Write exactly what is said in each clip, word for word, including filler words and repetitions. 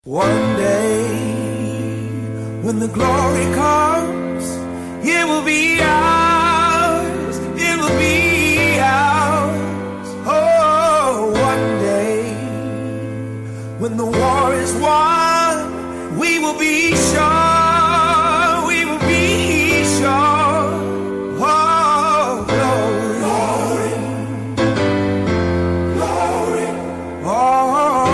One day, when the glory comes, it will be ours, it will be ours. Oh, one day, when the war is won, we will be sure, we will be sure. Oh, glory, glory, glory. Oh.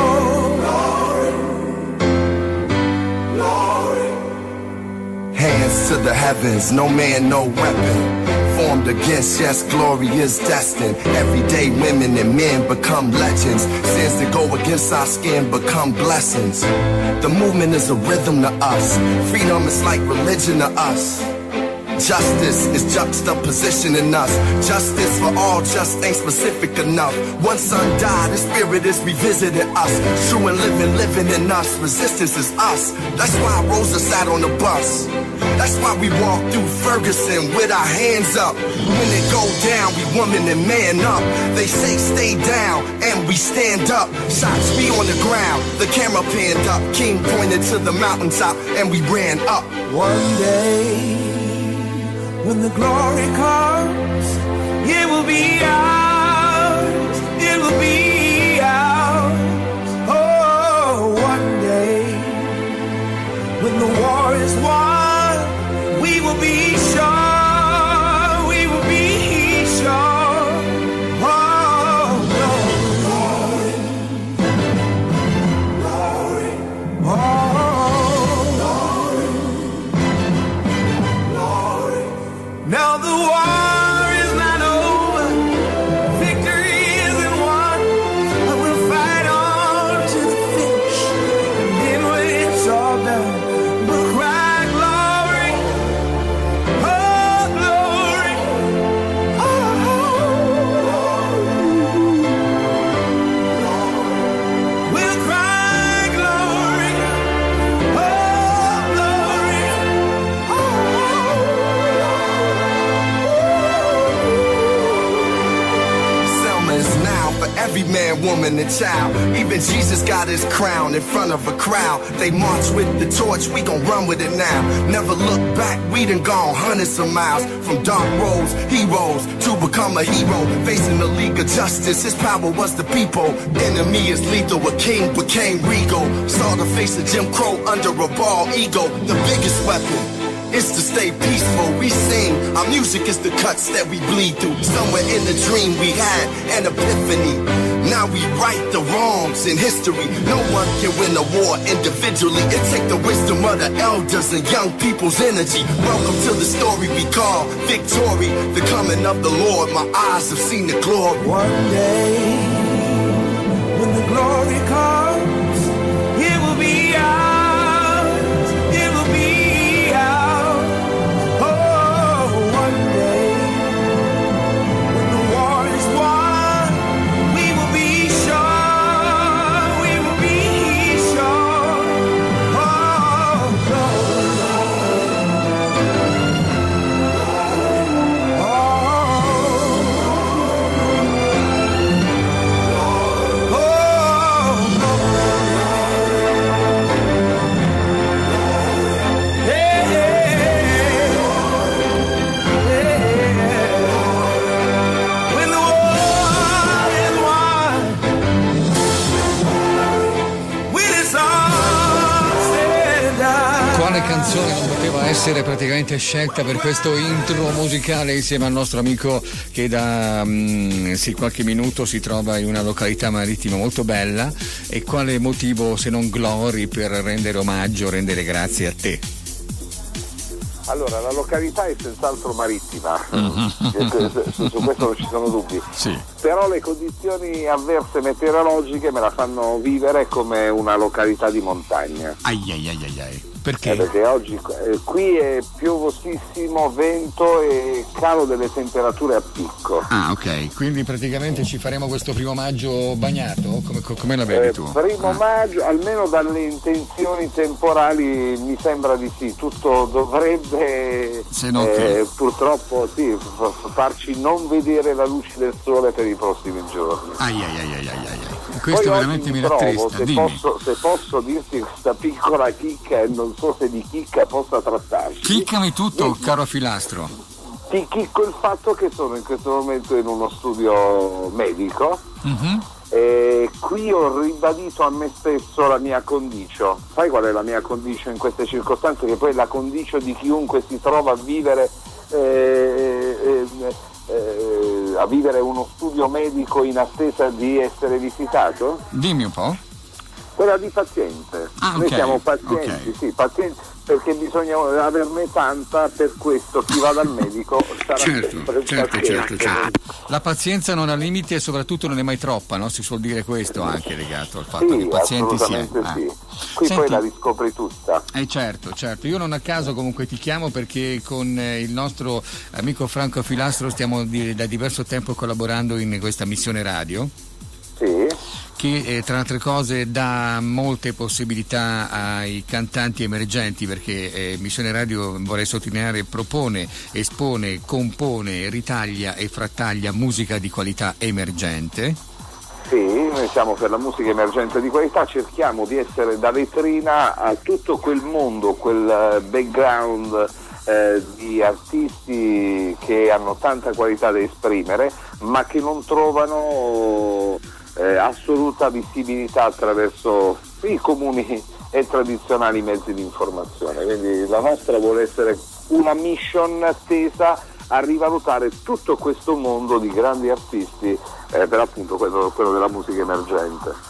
Hands to the heavens, no man, no weapon formed against, yes, glory is destined. Everyday women and men become legends. Sins that go against our skin become blessings. The movement is a rhythm to us. Freedom is like religion to us. Justice is juxtaposition in us. Justice for all just ain't specific enough. One son died, his spirit is revisiting us. True and living, living in us. Resistance is us. That's why Rosa sat on the bus. That's why we walk through Ferguson with our hands up. When it go down, we woman and man up. They say stay down, and we stand up. Shots be on the ground, the camera panned up. King pointed to the mountaintop, and we ran up. One day, when the glory comes, it will be ours, it will be ours. Oh, one day, when the war is won, we will be sure, we will be sure. Oh, glory, glory, glory. Oh. Now the war is not over, victory isn't won, but we'll fight on to the finish, and then when it's all done, we'll cry glory, oh glory, oh, we'll cry glory, oh glory, oh. Every man, woman, and child. Even Jesus got his crown in front of a crowd. They march with the torch, we gon' run with it now. Never look back, we done gone hundreds of miles. From dark roads, heroes, to become a hero. Facing the League of Justice, his power was the people. Enemy is lethal, a king became regal. Saw the face of Jim Crow under a bald ego. The biggest weapon is to stay peaceful. We sing, our music is the cuts that we bleed through. Somewhere in the dream we had an epiphany. Now we right the wrongs in history. No one can win a war individually. It take the wisdom of the elders and young people's energy. Welcome to the story we call victory. The coming of the Lord, my eyes have seen the glory. One day, when the glory comes, it will be ours, it will be canzone non poteva essere praticamente scelta per questo intro musicale insieme al nostro amico che da um, sì, qualche minuto si trova in una località marittima molto bella. E quale motivo se non Glory per rendere omaggio, rendere grazie a te? Allora, la località è senz'altro marittima, uh-huh. su, su questo non ci sono dubbi, sì. Però le condizioni avverse meteorologiche me la fanno vivere come una località di montagna. Ai ai ai ai ai. Perché? Eh, perché oggi eh, qui è piovosissimo, vento e calo delle temperature a picco. Ah, ok, quindi praticamente ci faremo questo primo maggio bagnato? Come, come la vedi eh, tu? Primo ah. maggio, almeno dalle intenzioni temporali mi sembra di sì, tutto dovrebbe Se no eh, che... purtroppo sì, f- farci non vedere la luce del sole per i prossimi giorni. Ai ai ai ai ai ai. questo Poi veramente oggi mi trovo, rattrista. se Dimmi. posso, se posso dirti questa piccola chicca, e non so se di chicca possa trattarsi. Chiccami tutto, Io- caro Filastro. Ti chicco il fatto che sono in questo momento in uno studio medico. Mhm. E qui ho ribadito a me stesso la mia condicio. Sai qual è la mia condicio in queste circostanze? Che poi è la condicio di chiunque si trova a vivere eh, eh, eh, a vivere uno studio medico in attesa di essere visitato? Dimmi un po'. Quella di paziente. Ah, Noi ok, siamo pazienti, ok. sì, pazienti, perché bisogna averne tanta, per questo chi va dal medico sarà Certo, sempre un certo, paziente. certo, certo. La pazienza non ha limiti e soprattutto non è mai troppa, no? Si suol dire questo anche legato al fatto Sì, che i pazienti siano. assolutamente sì. Qui Senti, poi la riscopri tutta. Eh certo, certo, io non a caso comunque ti chiamo perché con eh, il nostro amico Franco Filastro stiamo di- da diverso tempo collaborando in questa missione radio Sì. che eh, tra altre cose dà molte possibilità ai cantanti emergenti, perché eh, Missione Radio, vorrei sottolineare, propone, espone, compone, ritaglia e frattaglia musica di qualità emergente. Sì, noi siamo per la musica emergente di qualità, cerchiamo di essere da vetrina a tutto quel mondo, quel eh, background eh, di artisti che hanno tanta qualità da esprimere, ma che non trovano eh, assoluta visibilità attraverso i comuni e tradizionali mezzi di informazione. Quindi la nostra vuole essere una mission tesa a rivalutare tutto questo mondo di grandi artisti, eh, per appunto quello, quello della musica emergente.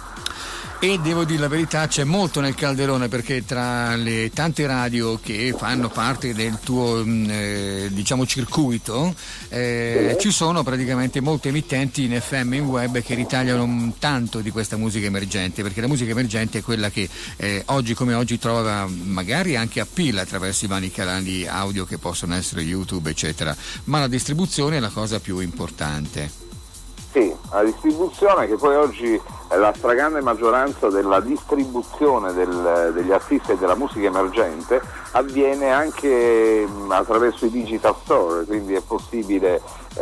E devo dire la verità, c'è molto nel calderone, perché tra le tante radio che fanno parte del tuo mh, eh, diciamo circuito eh, Sì. ci sono praticamente molte emittenti in F M e in web che ritagliano un tanto di questa musica emergente, perché la musica emergente è quella che eh, oggi come oggi trova magari anche appeal attraverso i vari canali audio che possono essere YouTube eccetera, ma la distribuzione è la cosa più importante. Sì, la distribuzione, che poi oggi è la stragrande maggioranza della distribuzione del, degli artisti e della musica emergente avviene anche mh, attraverso i digital store, quindi è possibile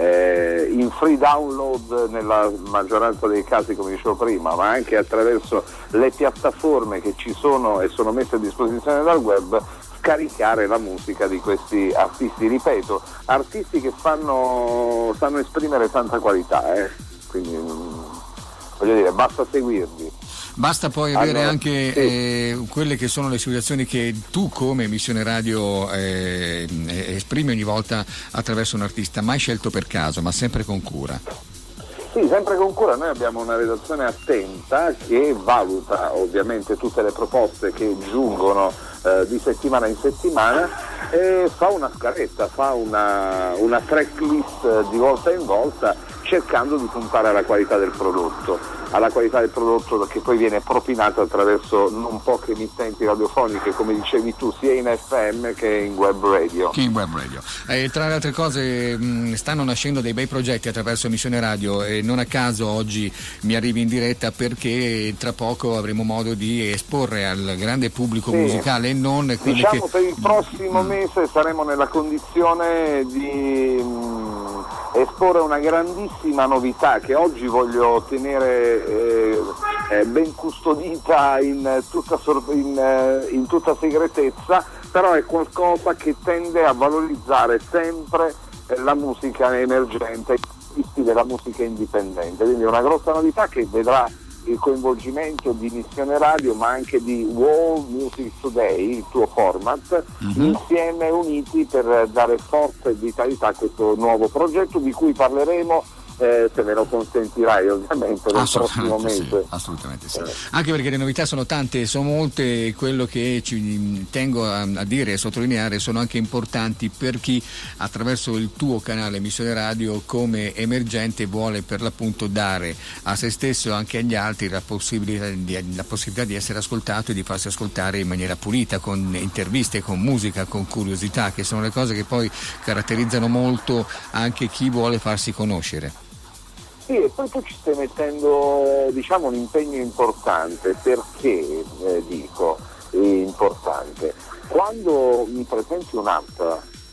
eh, in free download nella maggioranza dei casi, come dicevo prima, ma anche attraverso le piattaforme che ci sono e sono messe a disposizione dal web, caricare la musica di questi artisti, ripeto, artisti che fanno sanno esprimere tanta qualità, eh? Quindi mh, voglio dire, basta seguirli. Basta poi avere Allora, anche sì. eh, quelle che sono le situazioni che tu come Missione Radio eh, esprimi ogni volta attraverso un artista, mai scelto per caso, ma sempre con cura. Sì, sempre con cura. Noi abbiamo una redazione attenta che valuta ovviamente tutte le proposte che giungono eh, di settimana in settimana e fa una scaletta, fa una, una tracklist di volta in volta, cercando di puntare alla qualità del prodotto, alla qualità del prodotto che poi viene propinato attraverso non poche emittenti radiofoniche, come dicevi tu, sia in F M che in web radio. Che in web radio. Eh, tra le altre cose mh, stanno nascendo dei bei progetti attraverso Missione Radio e non a caso oggi mi arrivi in diretta perché tra poco avremo modo di esporre al grande pubblico Sì. musicale e non quelli Diciamo che... per il prossimo mese saremo nella condizione di mh, esporre una grandissima novità che oggi voglio tenere eh, eh, ben custodita in tutta, sor- in, eh, in tutta segretezza, però è qualcosa che tende a valorizzare sempre eh, la musica emergente, i artisti della musica indipendente, quindi è una grossa novità che vedrà il coinvolgimento di Missione Radio ma anche di World Music Today, il tuo format, Mhm. insieme uniti per dare forza e vitalità a questo nuovo progetto di cui parleremo, eh, se me lo consentirai ovviamente, nel prossimo Assolutamente sì, mese. assolutamente sì. Anche perché le novità sono tante, sono molte, e quello che ci tengo a, a dire e sottolineare sono anche importanti per chi attraverso il tuo canale Missione Radio come emergente vuole per l'appunto dare a se stesso e anche agli altri la possibilità di, la possibilità di essere ascoltato e di farsi ascoltare in maniera pulita, con interviste, con musica, con curiosità, che sono le cose che poi caratterizzano molto anche chi vuole farsi conoscere. Sì, e poi tu ci stai mettendo, diciamo, un impegno importante, perché eh, dico è importante. Quando mi presenti un'app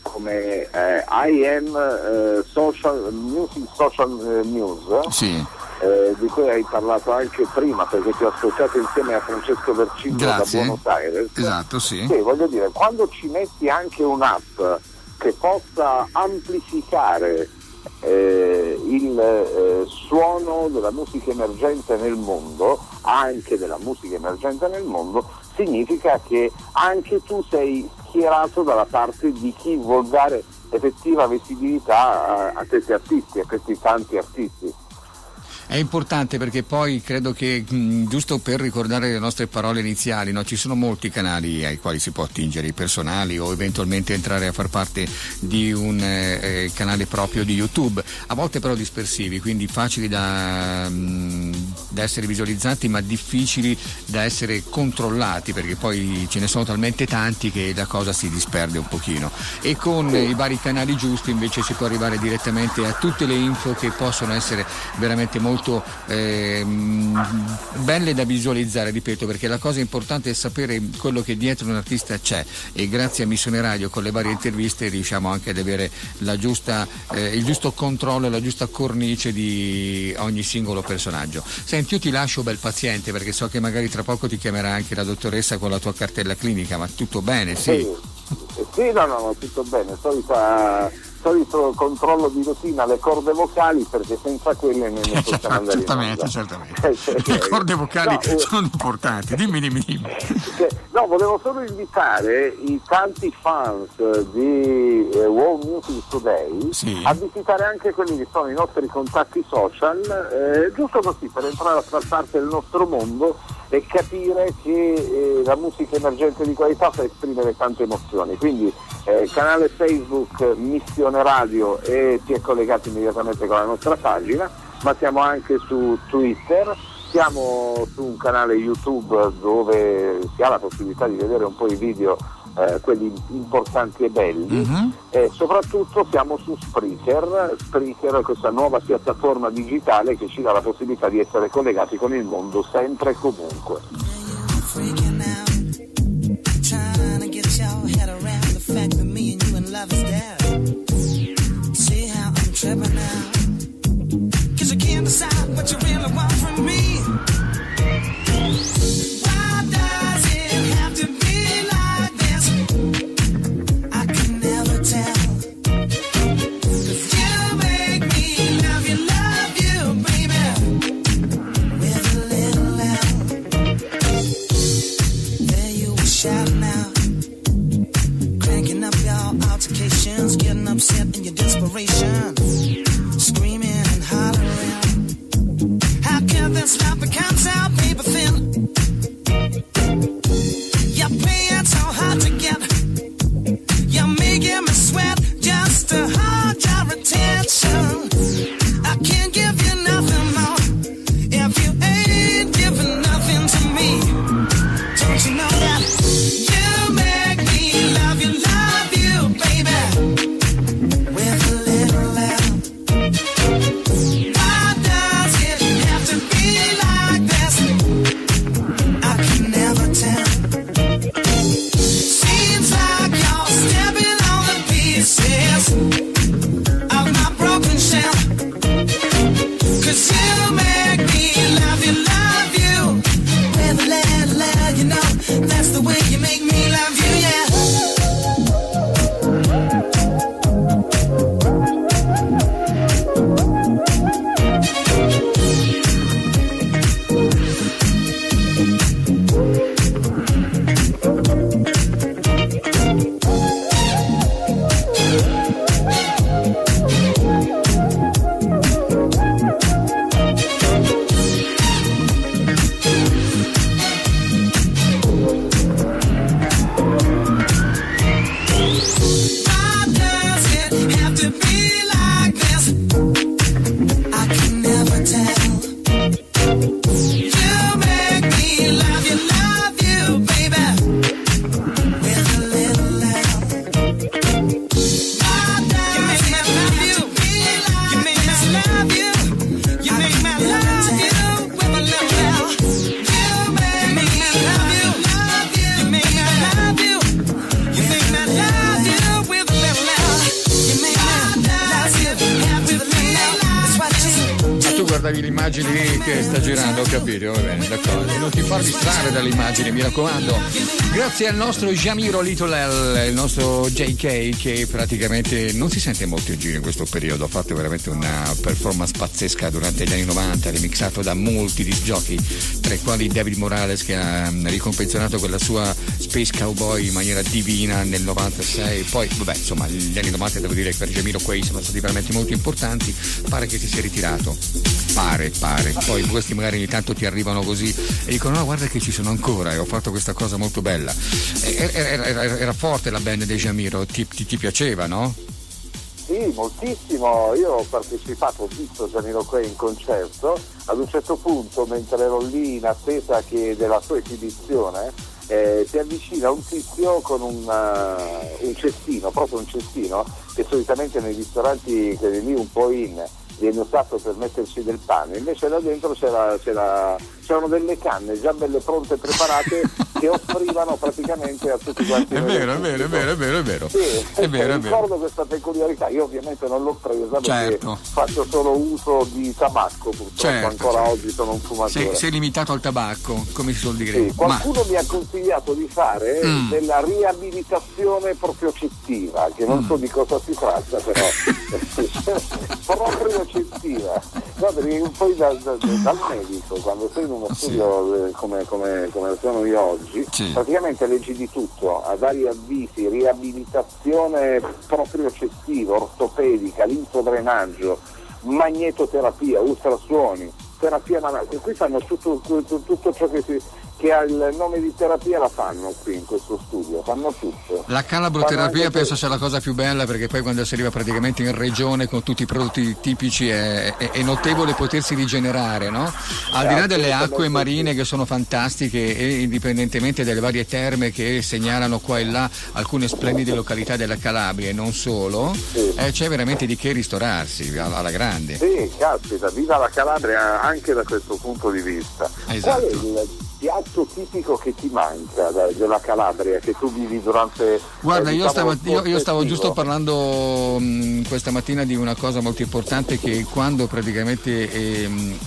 come eh, I Am eh, Social Music Social eh, News, Sì. eh, di cui hai parlato anche prima, perché ti ho ascoltato insieme a Francesco Vercillo da Buenos Aires. Esatto, sì. Sì, voglio dire, quando ci metti anche un'app che possa amplificare eh, il eh, suono della musica emergente nel mondo, anche della musica emergente nel mondo, significa che anche tu sei schierato dalla parte di chi vuol dare effettiva visibilità a, a questi artisti, a questi tanti artisti. È importante perché poi credo che, mh, giusto per ricordare le nostre parole iniziali, no? Ci sono molti canali ai quali si può attingere, i personali, o eventualmente entrare a far parte di un eh, canale proprio di YouTube, a volte però dispersivi, quindi facili da, mh, da essere visualizzati ma difficili da essere controllati, perché poi ce ne sono talmente tanti che la cosa si disperde un pochino, e con i vari canali giusti invece si può arrivare direttamente a tutte le info che possono essere veramente molto molto eh, belle da visualizzare, ripeto, perché la cosa importante è sapere quello che dietro un artista c'è, e grazie a Missione Radio con le varie interviste riusciamo anche ad avere la giusta, eh, il giusto controllo e la giusta cornice di ogni singolo personaggio. Senti, io ti lascio bel paziente perché so che magari tra poco ti chiamerà anche la dottoressa con la tua cartella clinica, ma tutto bene? Sì, sì, sì no, no, no, tutto bene, solita solito controllo di routine alle corde vocali, perché senza quelle non ne possiamo andare certamente, in certamente. Le corde vocali no, eh, sono importanti, dimmi, dimmi, dimmi. No, volevo solo invitare i tanti fans di eh, World Music Today sì. a visitare anche quelli che sono i nostri contatti social, eh, giusto così, per entrare a far parte del nostro mondo e capire che eh, la musica emergente di qualità fa esprimere tante emozioni. Quindi eh, canale Facebook Missione Radio, e ti è collegato immediatamente con la nostra pagina, ma siamo anche su Twitter, siamo su un canale YouTube dove si ha la possibilità di vedere un po' i video, eh, quelli importanti e belli, uh-huh. e soprattutto siamo su Spreaker. Spreaker è questa nuova piattaforma digitale che ci dà la possibilità di essere collegati con il mondo sempre e comunque. Getting upset in your desperation, screaming and hollering. How can this love become so paper thin? You're paying so hard to get. You're making me sweat just to hold your attention. I can't give you nothing more if you ain't giving nothing to me. Don't you know that you make me love you, love you, baby? That l'immagine che sta girando, ho capito, va bene, d'accordo. Non ti far distrarre dalle immagini, mi raccomando. Grazie al nostro Jamiro Little L, il nostro J K, che praticamente non si sente molto in giro in questo periodo, ha fatto veramente una performance pazzesca durante gli anni novanta, remixato da molti disc jockey, tra i quali David Morales, che ha ricompensato quella sua Space Cowboy in maniera divina nel novantasei. Poi vabbè, insomma, gli anni novanta devo dire che per Jamiro quei sono stati veramente molto importanti. Pare che si sia ritirato, pare, pare. Poi questi magari ogni tanto ti arrivano così e dicono no, guarda che ci sono ancora e ho fatto questa cosa molto bella. Era, era, era forte la band dei Jamiro, ti, ti, ti piaceva, no? Sì, moltissimo. Io ho partecipato, ho visto Jamiroquai in concerto. Ad un certo punto, mentre ero lì in attesa che della sua esibizione, eh, si avvicina un tizio con un, uh, un cestino, proprio un cestino, che solitamente nei ristoranti, quelli lì un po' in, viene usato per metterci del pane, invece là dentro c'era, c'era, c'erano delle canne già belle pronte e preparate che offrivano praticamente a tutti quanti. È vero, è vero, è vero, è vero, è vero. Sì, è vero, è vero. Ricordo questa peculiarità, io ovviamente non l'ho presa perché certo. faccio solo uso di tabacco, purtroppo certo, ancora certo. oggi sono un fumatore. Sei, sei limitato al tabacco, come si suol dire. Sì, qualcuno Ma... mi ha consigliato di fare mm. della riabilitazione propriocettiva, che non mm. so di cosa si tratta, però propriocettiva. No, perché poi da, da, dal medico, quando sei in uno studio sì. come, come, come sono io oggi, sì. praticamente leggi di tutto, a vari avvisi, riabilitazione propriocettiva, ortopedica, linfodrenaggio, magnetoterapia, ultrasuoni, terapia manuale. Qui fanno tutto, tutto, tutto ciò che si che ha il nome di terapia la fanno qui in questo studio, fanno tutto. La calabroterapia penso sia la cosa più bella, perché poi quando si arriva praticamente in regione con tutti i prodotti tipici è, è, è notevole potersi rigenerare, no? Al di là delle acque marine che sono fantastiche e indipendentemente dalle varie terme che segnalano qua e là alcune splendide località della Calabria e non solo, sì. eh, c'è veramente di che ristorarsi alla grande. Sì, caspita, viva la Calabria anche da questo punto di vista. Esatto. Qual è il piatto tipico che ti manca da, della Calabria, che tu vivi durante... Guarda, eh, io, diciamo, stavo, io, io stavo giusto parlando mh, questa mattina di una cosa molto importante, che quando praticamente ehm,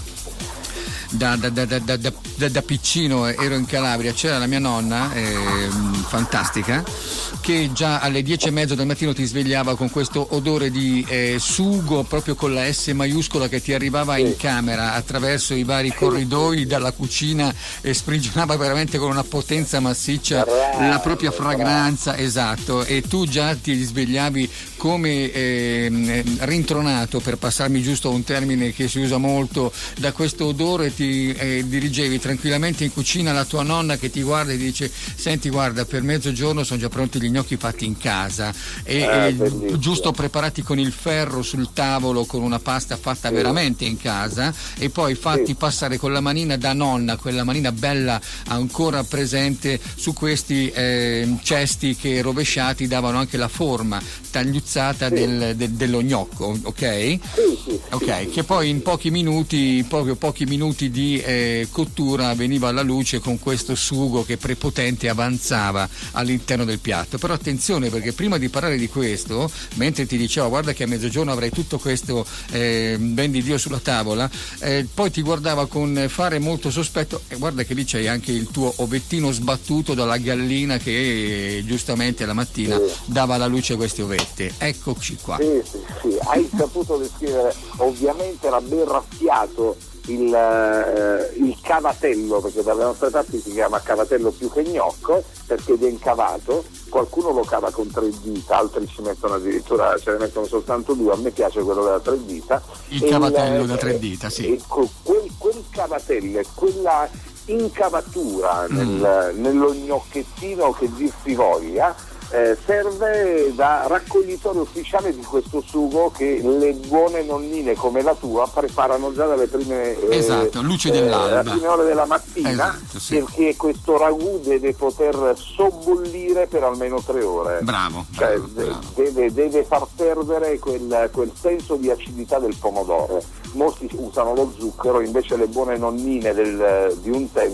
da, da, da, da, da, da, da piccino ero in Calabria, c'era la mia nonna ehm, fantastica, che già alle dieci e mezzo del mattino ti svegliava con questo odore di eh, sugo, proprio con la S maiuscola, che ti arrivava in camera attraverso i vari corridoi dalla cucina e sprigionava veramente con una potenza massiccia la propria fragranza, esatto, e tu già ti svegliavi come eh, rintronato, per passarmi giusto un termine che si usa molto, da questo odore. Ti eh, dirigevi tranquillamente in cucina, la tua nonna che ti guarda e dice: senti, guarda, per mezzogiorno sono già pronti gli gnocchi fatti in casa e, ah, e giusto preparati con il ferro sul tavolo, con una pasta fatta sì. veramente in casa, e poi fatti sì. passare con la manina da nonna, quella manina bella ancora presente, su questi eh, cesti che rovesciati davano anche la forma tagliuzzata sì. del, de, dello gnocco, ok? Sì, sì, ok, sì, che poi in pochi minuti, proprio pochi minuti di eh, cottura veniva alla luce con questo sugo che prepotente avanzava all'interno del piatto. Però attenzione, perché prima di parlare di questo, mentre ti dicevo guarda che a mezzogiorno avrai tutto questo eh, ben di Dio sulla tavola, eh, poi ti guardava con fare molto sospetto, e guarda che lì c'hai anche il tuo ovettino sbattuto dalla gallina che eh, giustamente la mattina sì. dava alla luce queste ovette. Eccoci qua. Sì, sì, sì. Hai saputo descrivere, ovviamente era ben raffiato il, eh, il cavatello, perché dalle nostre parti si chiama cavatello più che gnocco, perché è incavato. Qualcuno lo cava con tre dita, altri ci mettono addirittura, ce ne mettono soltanto due. A me piace quello della tre dita. Il cavatello il, da tre dita, sì. Ecco, quel, quel cavatello e quella incavatura mm. nel, nello gnocchettino che dir si voglia, Eh, serve da raccoglitore ufficiale di questo sugo che le buone nonnine come la tua preparano già dalle prime eh, esatto, luce dell'alba, eh, prime ore della mattina, esatto, sì. perché questo ragù deve poter sobbollire per almeno tre ore. Bravo, cioè, bravo, bravo. Deve, deve far perdere quel, quel senso di acidità del pomodoro. Molti usano lo zucchero, invece le buone nonnine del, di un tempo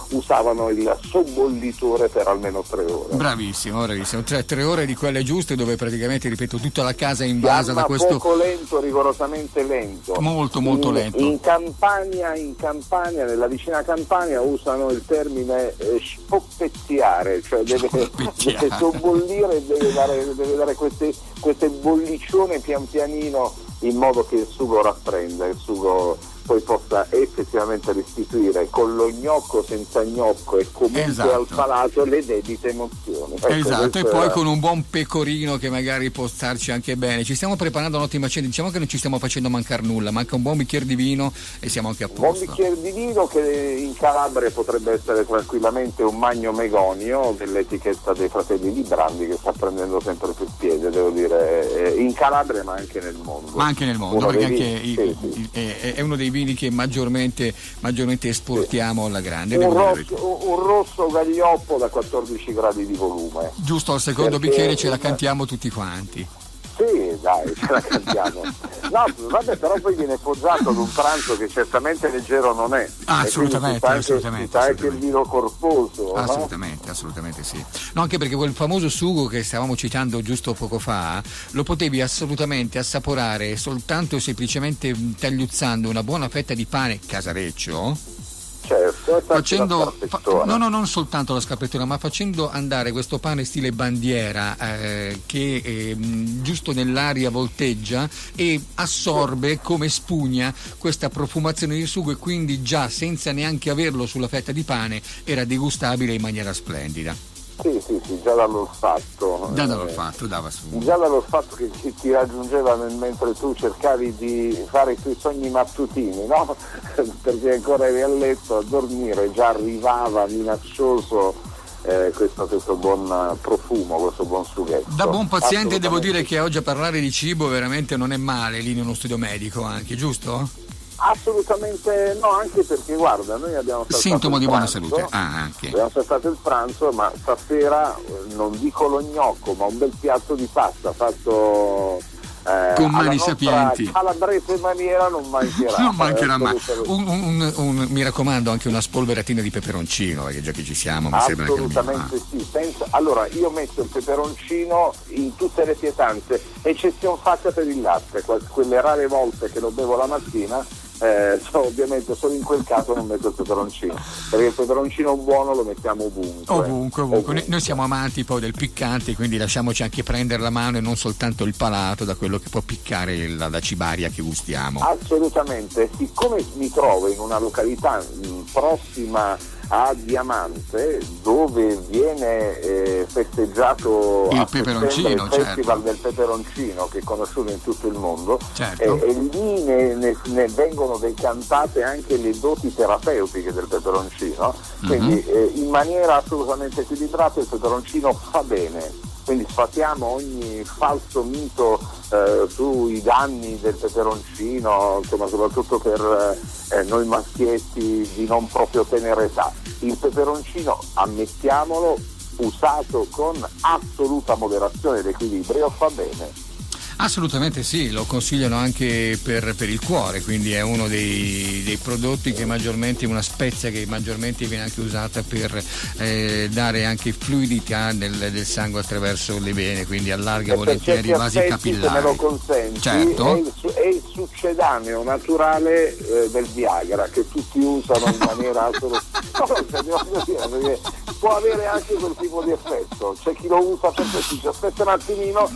usavano il sobbollitore per almeno tre ore. Bravissimo, bravissimo, cioè tre ore di quelle giuste dove praticamente, ripeto, tutta la casa è invasa da questo... poco lento, rigorosamente lento. Molto, molto in, lento. In Campania, in Campania, nella vicina Campania usano il termine eh, spoppezziare, cioè deve, deve sobbollire e deve dare, deve dare queste, queste bolliccione pian pianino in modo che il sugo rapprenda, il sugo poi possa effettivamente restituire con lo gnocco, senza gnocco e comunque esatto. al palato le debite emozioni. Ecco, esatto, e poi era... con un buon pecorino che magari può starci anche bene. Ci stiamo preparando un'ottima cena, diciamo che non ci stiamo facendo mancare nulla, manca un buon bicchiere di vino e siamo anche a posto. Un buon bicchiere di vino che in Calabria potrebbe essere tranquillamente un Magno Megonio dell'etichetta dei fratelli Di Brandi, che sta prendendo sempre più piede, devo dire, in Calabria ma anche nel mondo. Ma anche nel mondo, uno perché vini, anche sì, sì. È, è uno dei vini che maggiormente, maggiormente esportiamo sì. alla grande. Un rosso, un rosso gaglioppo da quattordici gradi di volume. Giusto al secondo perché bicchiere ce la cantiamo tutti quanti. Sì, dai, ce la cantiamo. No, vabbè, però poi viene poggiato ad un pranzo che certamente leggero non è. Ah, assolutamente, anche, assolutamente. Anche, anche il vino corposo. Assolutamente, no? assolutamente sì. No, anche perché quel famoso sugo che stavamo citando giusto poco fa, lo potevi assolutamente assaporare soltanto e semplicemente tagliuzzando una buona fetta di pane casareccio. Certo, facendo fa, no no non soltanto la scarpettina, ma facendo andare questo pane stile bandiera eh, che eh, giusto nell'aria volteggia e assorbe come spugna questa profumazione di sugo, e quindi già senza neanche averlo sulla fetta di pane era degustabile in maniera splendida. Sì, sì, sì, già dall'olfatto. Già dall'olfatto, dava su. Già dall'olfatto che ti, ti raggiungeva nel, mentre tu cercavi di fare i tuoi sogni mattutini, no? Perché ancora eri a letto a dormire, già arrivava minaccioso eh, questo, questo buon profumo, questo buon sughetto. Da buon paziente devo dire che oggi a parlare di cibo veramente non è male lì in uno studio medico anche, giusto? Assolutamente no, anche perché guarda, noi abbiamo saltato sintomo il di buona pranzo, salute. Ah, anche. Abbiamo saltato il pranzo, ma stasera non dico lo gnocco, ma un bel piatto di pasta fatto eh, con mani sapienti, calabrese maniera non mancherà. non mancherà eh, mai. Un, un, un, mi raccomando anche una spolveratina di peperoncino, perché già che ci siamo mi sembra che assolutamente sì. Senza, allora io metto il peperoncino in tutte le pietanze, eccezione fatta per il latte, quelle rare volte che lo bevo la mattina. Eh, so, ovviamente solo in quel caso non metto il peperoncino, perché il peperoncino buono lo mettiamo ovunque ovunque, ovunque. ovunque. Noi siamo amanti poi del piccante, quindi lasciamoci anche prendere la mano e non soltanto il palato da quello che può piccare la, la cibaria che gustiamo. Assolutamente, siccome mi trovo in una località mh, prossima a Diamante, dove viene eh, festeggiato il a peperoncino, il Festival certo. del peperoncino, che è conosciuto in tutto il mondo, certo. e, e lì ne, ne, ne vengono decantate anche le doti terapeutiche del peperoncino, quindi mm-hmm. eh, in maniera assolutamente equilibrata il peperoncino fa bene. Quindi sfatiamo ogni falso mito eh, sui danni del peperoncino, insomma, soprattutto per eh, noi maschietti di non proprio tenera età. Il peperoncino, ammettiamolo, usato con assoluta moderazione ed equilibrio fa bene. Assolutamente sì, lo consigliano anche per, per il cuore, quindi è uno dei, dei prodotti che maggiormente, una spezia che maggiormente viene anche usata per eh, dare anche fluidità del, del sangue attraverso le vene, quindi allarga e volentieri i vasi capillari. Se me lo consenti, certo. è, il, è il succedaneo naturale eh, del Viagra, che tutti usano in maniera assolutamente perché può avere anche quel tipo di effetto. C'è chi lo usa per questo, dice aspetta un attimino,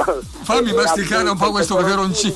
fammi masticare un po' questo peperoncino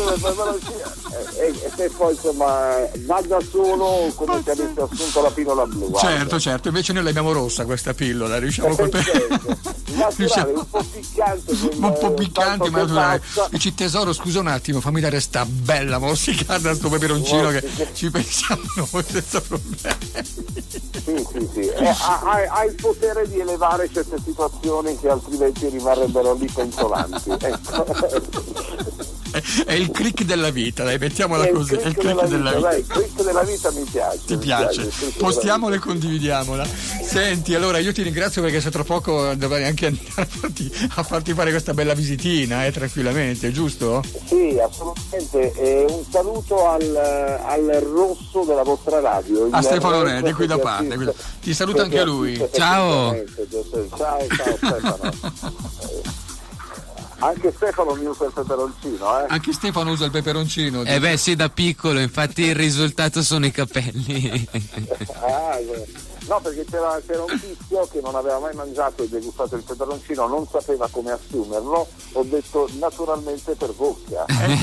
e, e se poi insomma va da solo come se avesse assunto la pillola blu. Certo, guarda. certo, invece noi l'abbiamo rossa questa pillola, riusciamo eh, col certo. Naturale, un po' piccante, un po' piccante ma naturale. Dici tesoro, scusa un attimo, fammi dare sta bella morsicata a sto peperoncino che ci pensiamo noi senza problemi. Sì, sì, sì. Eh, ha, ha il potere di elevare certe situazioni che altrimenti rimarrebbero lì penzolanti. Ecco. È il click della vita, dai, mettiamola È il così. click È il click della della vita, vita. dai, il click della vita mi piace. Ti mi piace? il click Postiamola e della vita. condividiamola. Senti, allora io ti ringrazio perché se tra poco dovrei anche andare a farti, a farti fare questa bella visitina, eh, tranquillamente, giusto? Sì, assolutamente. E un saluto al, al rosso della vostra radio. A il Stefano rosso Re, di qui da che parte. assiste- quindi Ti saluta che anche lui. assiste Ciao. effettivamente. Ciao, ciao Stefano. Eh, Anche Stefano mi usa il peperoncino, eh? Anche Stefano usa il peperoncino. Eh beh sì, da piccolo, infatti il risultato sono i capelli. Ah, eh. No, perché c'era, c'era un tizio che non aveva mai mangiato e degustato il peperoncino, non sapeva come assumerlo, ho detto naturalmente per bocca.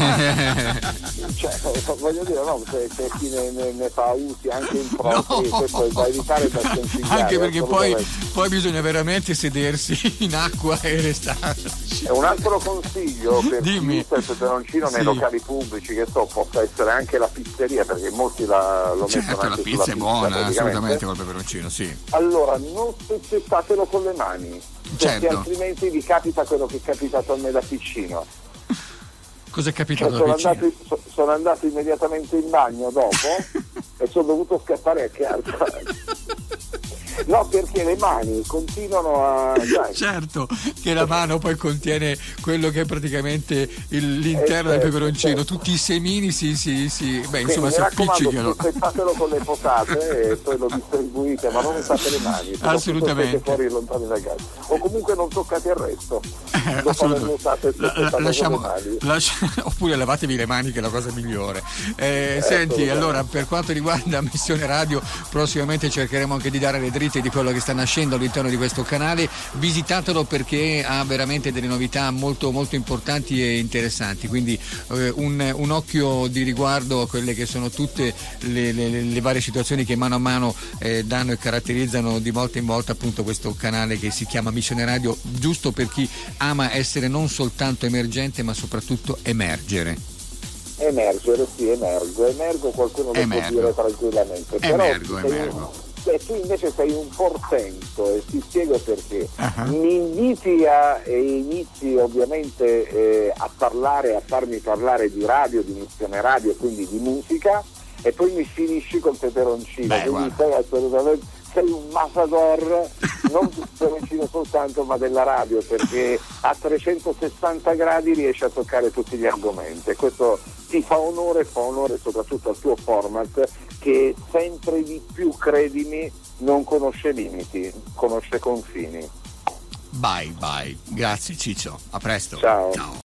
Cioè, voglio dire, no, c'è, c'è chi ne, ne, ne fa usi anche in proprio, No. questo è da evitare, da consigliare. Anche perché poi, assolutamente. poi bisogna veramente sedersi in acqua e restarci. E un altro consiglio per Dimmi. chi usa il peperoncino nei Sì. locali pubblici, che so, possa essere anche la pizzeria, perché molti la, lo mettono Certo, la anche pizza sulla è buona, praticamente. assolutamente col peperoncino, sì. Allora, non spezzettatelo con le mani, perché Certo. altrimenti vi capita quello che è capitato a me da piccino. Cos'è Cioè, capitato da sono, vicino? andato, so- sono andato immediatamente in bagno dopo e sono dovuto scappare a casa. No, perché le mani continuano a... Dai, Certo, che la mano poi contiene quello che è praticamente il- l'interno Eh, del certo, peperoncino, certo. tutti i semini si, si, si beh, insomma, mi si raccomando, appiccicano. spezzettatelo con le posate e poi lo distribuite, ma non usate le mani, soprattutto Assolutamente. siete fuori lontani da casa. O comunque non toccate il resto. Eh, Dopo averlo assolutamente. usato e La- la- spezzettato lasciamo- con le mani. lascia- oppure lavatevi le mani, che è la cosa migliore. Eh, senti, assolutamente. allora, per quanto riguarda Missione Radio, prossimamente cercheremo anche di dare le dritte di quello che sta nascendo all'interno di questo canale. Visitatelo perché ha veramente delle novità molto molto importanti e interessanti, quindi eh, un, un occhio di riguardo a quelle che sono tutte le, le- le varie situazioni che mano a mano eh, danno e caratterizzano di volta in volta appunto questo canale che si chiama Missione Radio, giusto per chi ama essere non soltanto emergente ma soprattutto emergere. Emergere, sì, emergo, emergo, qualcuno lo Emergo. può dire tranquillamente. Emergo, Però sei emergo. un- se tu invece sei un portento, e ti spiego perché. Ah. Mi inviti a, e inizi ovviamente eh, a parlare, a farmi parlare di radio, di Missione Radio, quindi di musica, e poi mi finisci col peperoncino. Beh, quindi guarda. sei assolutamente sei un matador, non del peperoncino soltanto, ma della radio, perché a trecentosessanta gradi riesci a toccare tutti gli argomenti, e questo ti fa onore, fa onore soprattutto al tuo format, che sempre di più, credimi, non conosce limiti, conosce confini. Bye bye, grazie Ciccio, a presto. Ciao. Ciao.